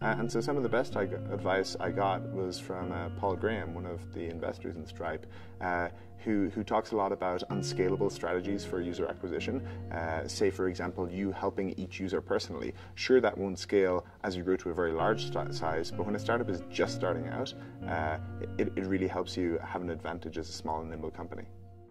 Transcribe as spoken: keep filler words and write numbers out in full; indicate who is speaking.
Speaker 1: Uh, and so some of the best I got, advice I got was from uh, Paul Graham, one of the investors in Stripe, uh, who, who talks a lot about unscalable strategies for user acquisition. Uh, say, for example, you helping each user personally. Sure, that won't scale as you grow to a very large size, but when a startup is just starting out, uh, it, it really helps you have an advantage as a small and nimble company.